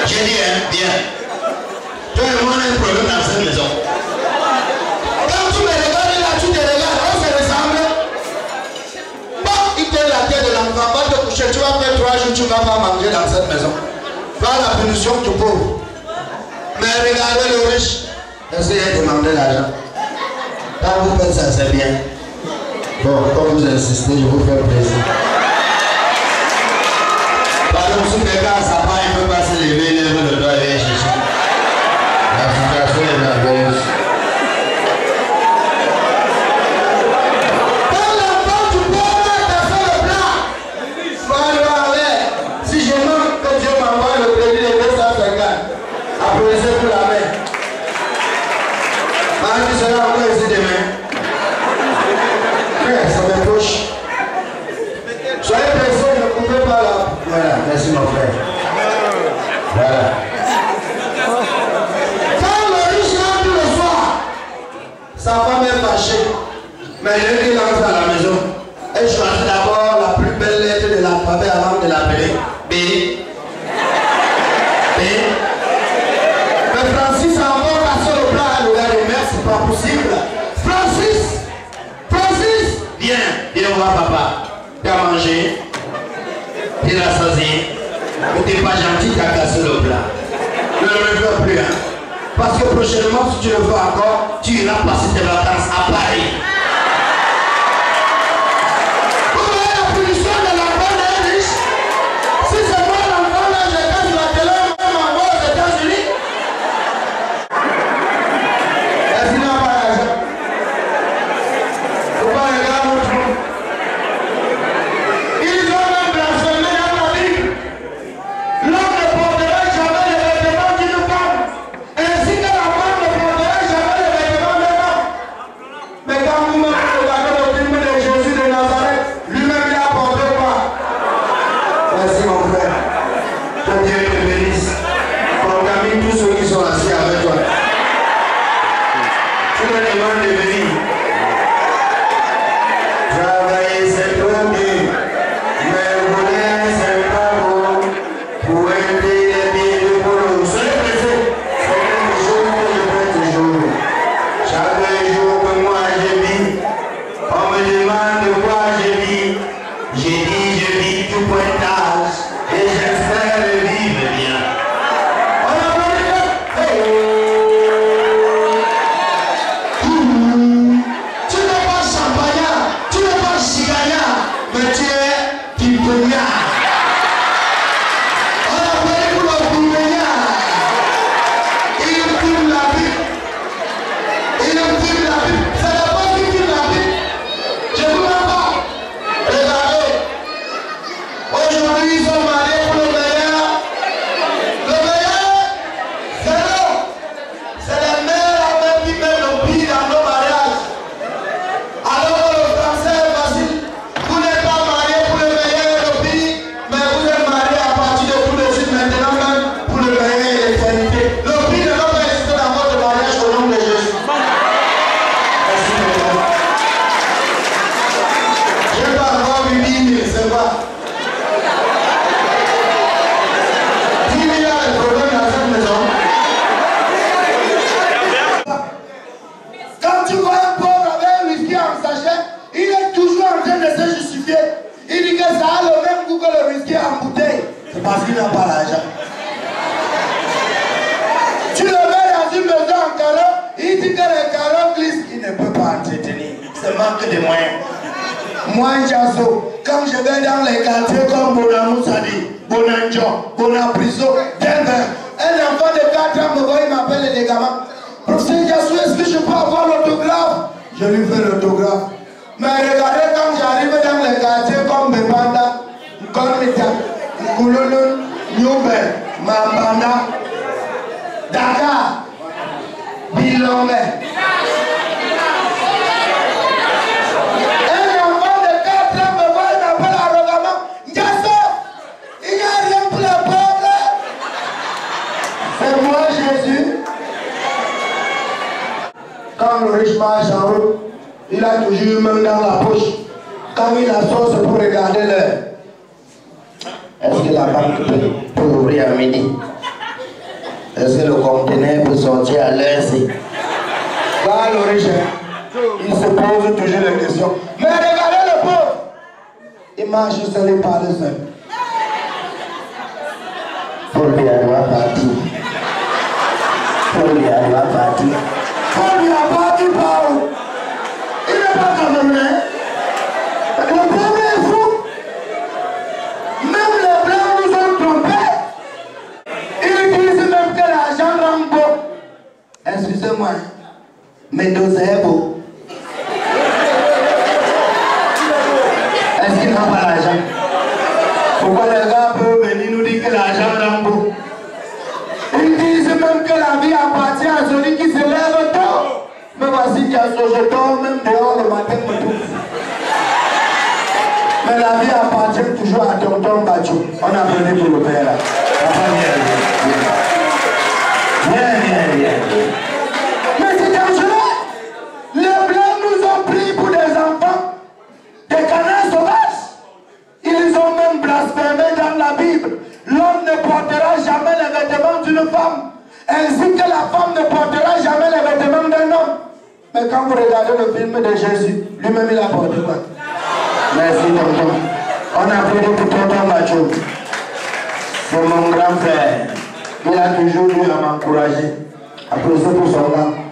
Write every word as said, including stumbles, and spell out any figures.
J'ai dit, hein, bien. Toi et moi, on a un problème dans cette maison. Quand tu me regardes là, tu te regardes, on se ressemble. Bon, il te la tête de l'enfant, va te coucher, tu vas faire trois jours, tu ne vas pas manger dans cette maison. Pas la punition du pauvre. Mais regardez le riche, essayez de demander l'argent. Quand vous faites ça, c'est bien. Bon, comme vous insistez, je vous fais plaisir. Pardon, si quelqu'un ça part, il ne peut pas se lever, lève le doigt et aller chercher. La situation est merveilleuse. Quand l'enfant du pauvre a fait le plat, faut aller avec. Si je manque que Dieu m'envoie le crédit de deux cent cinquante, applaudissez pour la main. Maman, tu seras encore ici demain. Ça me touche. Soyez pressés, ne coupez pas là. Voilà, merci mon frère. Voilà. Quand le riche rentre le soir, sa femme est fâchée. Mais il entre à la maison. Elle choisit d'abord la plus belle lettre de l'alphabet avant de l'appeler. B. B. Mais Francis a encore cassé le plat à l'oreille de mère, c'est pas possible. Francis! Viens, viens voir papa. Tu as mangé. Tu l'as saisi. Tu n'es pas gentil, tu as cassé le plat. Ne le refais plus. Hein? Parce que prochainement, si tu le fais encore, tu iras passer tes vacances à Paris. Vous voyez la punition de l'enfant d'un riche? Si c'est moi l'enfant là, je casse la télé, même en bas aux États-Unis. Est-ce qu'il n'a pas l'argent? Ils ont même blasphémé dans la Bible. L'homme ne portera jamais les vêtements d'une femme, ainsi que la femme ne portera jamais les vêtements d'un homme. Mais quand vous-même regardez le film de Jésus de Nazareth, lui-même il a porté quoi? Merci mon frère. Que Dieu te bénisse. Contamine tous ceux qui sont assis avec toi. Tu me demandes de venir. Travailler c'est trop dur, mais voler c'est pas bon. Pour aider les pieds de boulot, soyez pressés. C'est quelque chose que je fais toujours. Chaque jour que moi je vis, on me demande de quoi je vis. J'ai dit je vis tout pointage et j'espère vivre bien. On a parlé de... Tu n'es pas champagnard, tu n'es pas chigagnard, mais tu es pimponnard. On a parlé pour le pimponnard. Il filme la Bible. Il filme la Bible. C'est la fois qu'il filme la Bible. Je ne vous mens pas. Regardez. Aujourd'hui, ils sont mariés pour le meilleur. Le meilleur, c'est l'homme. C'est la mère à même qui met le pied dans nos mariages. Alors que le français est facile. Vous n'êtes pas marié pour le meilleur et le pire, mais vous êtes marié à partir de tout de suite maintenant même pour le meilleur et l'éternité. Le pire ne va pas exister dans votre mariage au nom de Jésus. Merci beaucoup. Je n'ai pas encore vu dix mille, c'est pas. dix mille a des problèmes dans cette maison. Quand tu vois un pauvre avec un whisky en sachet, il est toujours en train de se justifier. Il dit que ça a le même goût que le whisky en bouteille. C'est parce qu'il n'a pas l'argent. Tu le mets dans une maison en carreau, il dit que les carreaux glissent, il ne peut pas entretenir. C'est manque de moyens. Moi, Jasso, quand je vais dans les quartiers comme Bonamoussadi, Bonanjo, Bonapriso, Denver, un enfant de quatre ans me voit, il m'appelle les gamins. Professeur Jasso, est-ce que je peux avoir l'autographe? Je lui fais l'autographe. Mais regardez, quand j'arrive dans les quartiers comme Bebanda, Kolmita, Kouloulou, Nyoubel, Mambanda, Dakar, Bilomé. Un enfant de quatre ans me voit, il m'appelle arrogamment. Jasso, il n'y a rien pour les pauvres. C'est moi Jésus. Quand le riche marche en route, il a toujours une main dans la poche. Quand il a sauce pour regarder l'heure. Est-ce que la banque peut, peut ouvrir à midi? que le conteneur peut sortir à l'heure ci? Va l'origine. Il se pose toujours les questions. Mais regardez le pauvre. Il marche seul et parle seul. Paul lui a doit partir. Paul lui a doit partir. Paul lui a parti par où? Il n'est pas camerounais. Le pauvre est fou. Même les blancs nous ont trompés. Ils disent même que l'argent rend beau. Excusez-moi, mais dos est beau. Est-ce qu'il n'a pas l'argent? Pourquoi les gars peuvent venir nous dire que l'argent rend beau? Ils disent même que la vie appartient à celui qui se lève tôt. Mais voici qu'il y a ce jeton, même dehors le matin me trouve. Mais la vie appartient toujours à Tonton Bachou. On a venu pour le père là. Viens, viens, viens. Mais c'est dangereux. Les blancs nous ont pris pour des enfants, des canards sauvages. Ils ont même blasphémé dans la Bible. L'homme ne portera jamais les vêtements d'une femme, ainsi que la femme ne portera jamais les vêtements d'un homme. Mais quand vous regardez le film de Jésus, lui-même il a porté quoi? Merci tonton. On a pris pour tonton Macho. C'est mon grand frère. Il a toujours eu à m'encourager. Applaudissez pour son gars.